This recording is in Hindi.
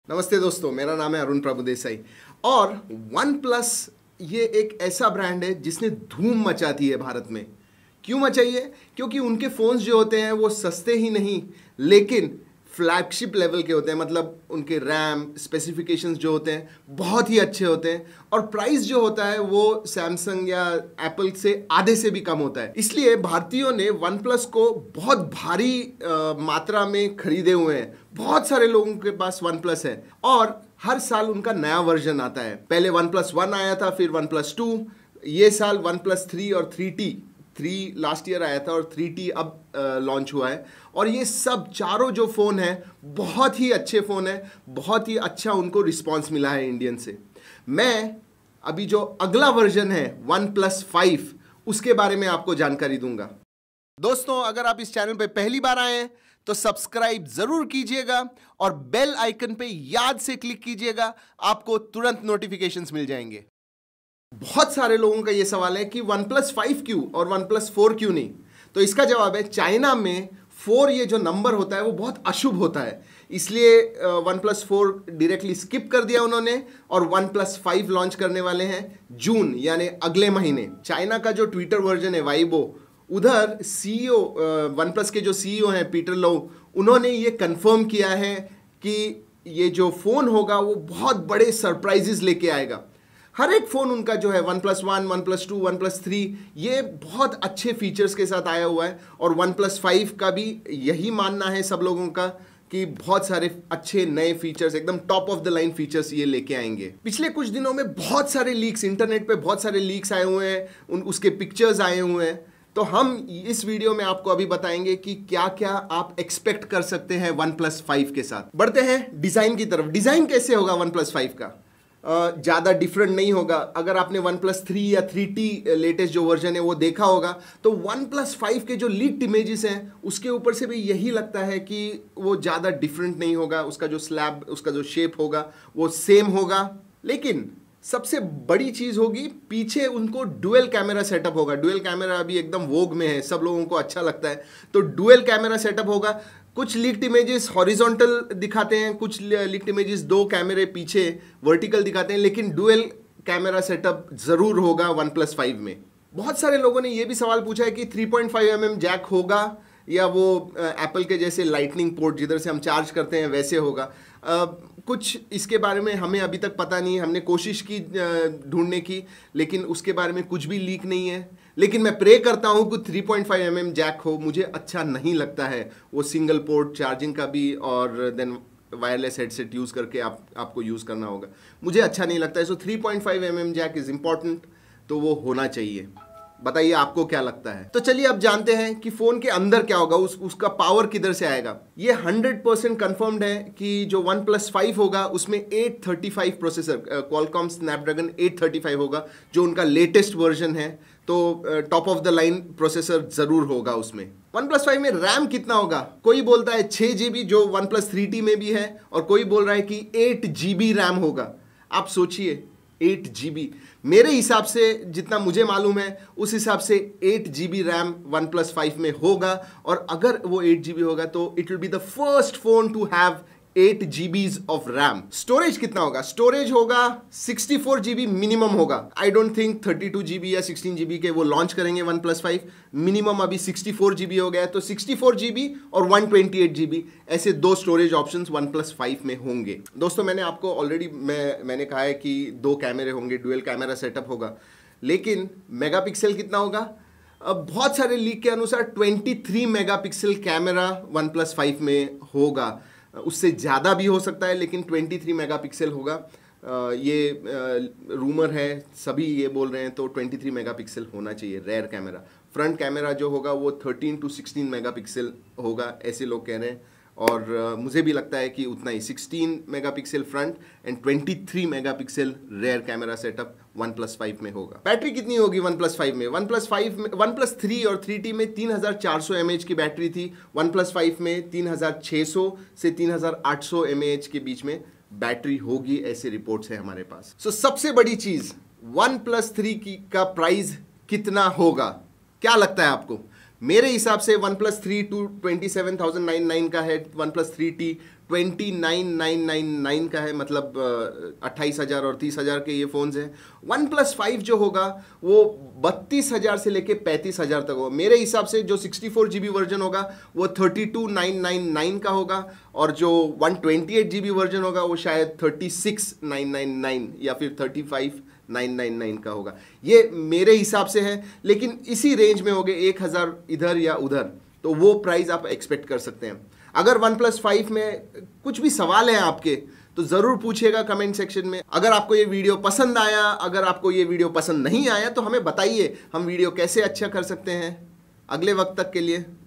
नमस्ते दोस्तों, मेरा नाम है अरुण प्रभुदेसाई और वन प्लस ये एक ऐसा ब्रांड है जिसने धूम मचा दी है भारत में। क्यों मचाई है? क्योंकि उनके फ़ोन्स जो होते हैं वो सस्ते ही नहीं लेकिन फ्लैगशिप लेवल के होते हैं। मतलब उनके रैम स्पेसिफिकेशंस जो होते हैं बहुत ही अच्छे होते हैं और प्राइस जो होता है वो सैमसंग या एप्पल से आधे से भी कम होता है। इसलिए भारतीयों ने वन प्लस को बहुत भारी मात्रा में खरीदे हुए हैं। बहुत सारे लोगों के पास वन प्लस है और हर साल उनका नया वर्जन आता है। पहले वन प्लस वन आया था, फिर वन प्लस टू, ये साल वन प्लस थ्री और 3T लास्ट ईयर आया था और 3T अब लॉन्च हुआ है। और ये सब चारों जो फ़ोन हैं बहुत ही अच्छे फ़ोन हैं, बहुत ही अच्छा उनको रिस्पांस मिला है इंडियन से। मैं अभी जो अगला वर्जन है वन प्लस 5 उसके बारे में आपको जानकारी दूंगा। दोस्तों, अगर आप इस चैनल पे पहली बार आए हैं तो सब्सक्राइब जरूर कीजिएगा और बेल आइकन पे याद से क्लिक कीजिएगा, आपको तुरंत नोटिफिकेशंस मिल जाएंगे। बहुत सारे लोगों का ये सवाल है कि वन प्लस 5 क्यों और वन प्लस 4 क्यों नहीं? तो इसका जवाब है, चाइना में 4 ये जो नंबर होता है वो बहुत अशुभ होता है, इसलिए वन प्लस 4 डायरेक्टली स्किप कर दिया उन्होंने और वन प्लस 5 लॉन्च करने वाले हैं जून यानी अगले महीने। चाइना का जो ट्विटर वर्जन है वाइबो, उधर सीईओ वन प्लस के जो सीईओ हैं पीटर लो, उन्होंने ये कंफर्म किया है कि ये जो फ़ोन होगा वो बहुत बड़े सरप्राइजेस लेके आएगा। हर एक फ़ोन उनका जो है one plus one, one plus two, one plus three, ये बहुत अच्छे फीचर्स के साथ आया हुआ है और वन प्लस 5 का भी यही मानना है सब लोगों का कि बहुत सारे अच्छे नए फीचर्स, एकदम top of the line features ये लेके आएंगे। पिछले कुछ दिनों में बहुत सारे लीक्स, इंटरनेट पे बहुत सारे लीक्स आए हुए हैं, उसके पिक्चर्स आए हुए हैं। तो हम इस वीडियो में आपको अभी बताएंगे कि क्या क्या आप एक्सपेक्ट कर सकते हैं वन प्लस 5 के साथ। बढ़ते हैं डिज़ाइन की तरफ। डिज़ाइन कैसे होगा वन प्लस 5 का? ज़्यादा डिफरेंट नहीं होगा। अगर आपने वन प्लस 3 या 3T लेटेस्ट जो वर्जन है वो देखा होगा तो वन प्लस 5 के जो लीक्ड इमेजेस हैं उसके ऊपर से भी यही लगता है कि वो ज़्यादा डिफरेंट नहीं होगा। उसका जो स्लैब, उसका जो शेप होगा वो सेम होगा। लेकिन सबसे बड़ी चीज़ होगी, पीछे उनको डुअल कैमरा सेटअप होगा। डुअल कैमरा अभी एकदम वोग में है, सब लोगों को अच्छा लगता है, तो डुअल कैमरा सेटअप होगा। कुछ लीक्ड इमेजेस हॉरिजॉन्टल दिखाते हैं, कुछ लीक्ड इमेजेस दो कैमरे पीछे वर्टिकल दिखाते हैं, लेकिन डुअल कैमरा सेटअप ज़रूर होगा वन प्लस 5 में। बहुत सारे लोगों ने ये भी सवाल पूछा है कि 3.5mm जैक होगा या वो एप्पल के जैसे लाइटनिंग पोर्ट जिधर से हम चार्ज करते हैं वैसे होगा। कुछ इसके बारे में हमें अभी तक पता नहीं है। हमने कोशिश की ढूंढने की, लेकिन उसके बारे में कुछ भी लीक नहीं है। लेकिन मैं प्रे करता हूँ कि 3.5mm जैक हो। मुझे अच्छा नहीं लगता है वो सिंगल पोर्ट चार्जिंग का भी और देन वायरलेस हेडसेट यूज़ करके आपको यूज़ करना होगा। मुझे अच्छा नहीं लगता है। सो 3.5mm जैक इज़ इम्पॉर्टेंट, तो वो होना चाहिए। बताइए आपको क्या लगता है? तो चलिए अब जानते हैं कि फ़ोन के अंदर क्या होगा, उसका पावर किधर से आएगा। ये 100% कंफर्म्ड है कि जो वन प्लस 5 होगा उसमें 835 प्रोसेसर, क्वालकॉम स्नैपड्रैगन 835 होगा, जो उनका लेटेस्ट वर्जन है। तो top of the line processor ज़रूर होगा उसमें। वन प्लस 5 में रैम कितना होगा? कोई बोलता है 6GB जो वन प्लस 3T में भी है और कोई बोल रहा है कि 8GB रैम होगा। आप सोचिए, 8GB। मेरे हिसाब से जितना मुझे मालूम है उस हिसाब से 8GB रैम वन प्लस 5 में होगा और अगर वो 8GB होगा तो it will be the first phone to have 8GB of RAM. Storage कितना होगा? स्टोरेज होगा 64GB मिनिमम होगा। आई डोंट थिंक 32GB या 16GB के वो लॉन्च करेंगे वन प्लस 5। मिनिमम अभी 64GB हो गया है, तो 64GB और 128GB ऐसे दो स्टोरेज ऑप्शंस वन प्लस 5 में होंगे। दोस्तों, मैंने आपको ऑलरेडी मैंने कहा है कि दो कैमरे होंगे, डुअल कैमरा सेटअप होगा, लेकिन मेगापिक्सल कितना होगा? अब बहुत सारे लीक के अनुसार 23 मेगापिक्सल कैमरा वन प्लस 5 में होगा। उससे ज़्यादा भी हो सकता है, लेकिन 23 मेगापिक्सल होगा। ये रूमर है, सभी ये बोल रहे हैं, तो 23 मेगापिक्सल होना चाहिए रेयर कैमरा। फ्रंट कैमरा जो होगा वो 13 to 16 मेगापिक्सल होगा, ऐसे लोग कह रहे हैं। और मुझे भी लगता है कि उतना ही 16 megapixel front and 23 megapixel rear camera setup one plus 5 में होगा। बैटरी कितनी होगी वन प्लस 5 में? वन प्लस 3 और 3T में 3400 mAh की बैटरी थी। वन प्लस 5 में 3600 से 3800 mAh के बीच में बैटरी होगी, ऐसे रिपोर्ट्स है हमारे पास। सो सबसे बड़ी चीज़, वन प्लस 3 का प्राइस कितना होगा? क्या लगता है आपको? मेरे हिसाब से OnePlus 3 27,999 का है, OnePlus 3T 29,999 का है, मतलब 28,000 और 30,000 के ये फ़ोन्स हैं। OnePlus 5 जो होगा वो 32,000 से लेके 35,000 तक होगा। मेरे हिसाब से जो 64 GB वर्जन होगा वो 32,999 का होगा, और जो 128 GB वर्जन होगा वो शायद 36,999 या फिर 35,999 का होगा। ये मेरे हिसाब से है, लेकिन इसी रेंज में होगे 1,000 इधर या उधर, तो वो प्राइस आप एक्सपेक्ट कर सकते हैं। अगर OnePlus 5 में कुछ भी सवाल है आपके तो ज़रूर पूछिएगा कमेंट सेक्शन में। अगर आपको ये वीडियो पसंद आया, अगर आपको ये वीडियो पसंद नहीं आया तो हमें बताइए, हम वीडियो कैसे अच्छा कर सकते हैं। अगले वक्त तक के लिए